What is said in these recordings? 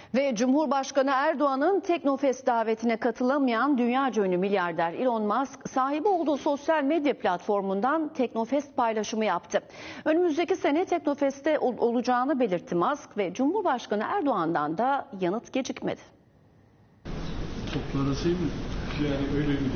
Ve Cumhurbaşkanı Erdoğan'ın Teknofest davetine katılamayan dünyaca ünlü milyarder Elon Musk sahibi olduğu sosyal medya platformundan Teknofest paylaşımı yaptı. Önümüzdeki sene Teknofest'te olacağını belirtti Musk ve Cumhurbaşkanı Erdoğan'dan da yanıt gecikmedi. Toplanası mı? Yani öyle mi?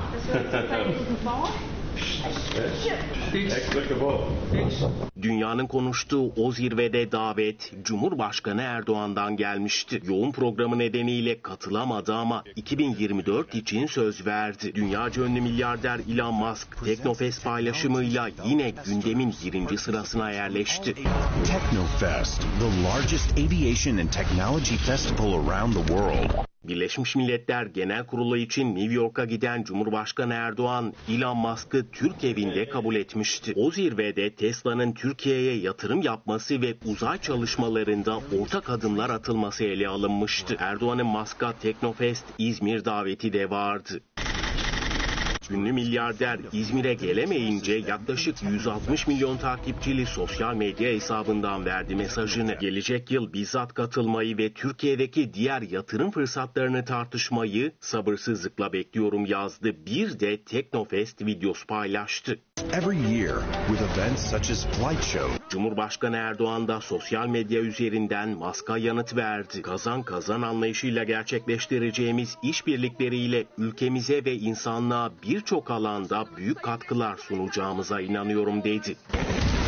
Dünyanın konuştuğu o zirvede davet Cumhurbaşkanı Erdoğan'dan gelmişti. Yoğun programı nedeniyle katılamadı ama 2024 için söz verdi. Dünyaca ünlü milyarder Elon Musk Teknofest paylaşımıyla yine gündemin birinci sırasına yerleşti. Teknofest, the largest aviation and technology festival around the world. Birleşmiş Milletler Genel Kurulu için New York'a giden Cumhurbaşkanı Erdoğan, Elon Musk'ı Türk evinde kabul etmişti. O zirvede Tesla'nın Türkiye'ye yatırım yapması ve uzay çalışmalarında ortak adımlar atılması ele alınmıştı. Erdoğan'ın Musk'a Teknofest İzmir daveti de vardı. Ünlü milyarder İzmir'e gelemeyince yaklaşık 160 milyon takipçili sosyal medya hesabından verdi mesajını. Gelecek yıl bizzat katılmayı ve Türkiye'deki diğer yatırım fırsatlarını tartışmayı sabırsızlıkla bekliyorum yazdı. Bir de Teknofest videosu paylaştı. Every year with events such as flight show. Cumhurbaşkanı Erdoğan da sosyal medya üzerinden Musk'a yanıt verdi. Kazan kazan anlayışıyla gerçekleştireceğimiz işbirlikleriyle ülkemize ve insanlığa birçok alanda büyük katkılar sunacağımıza inanıyorum dedi.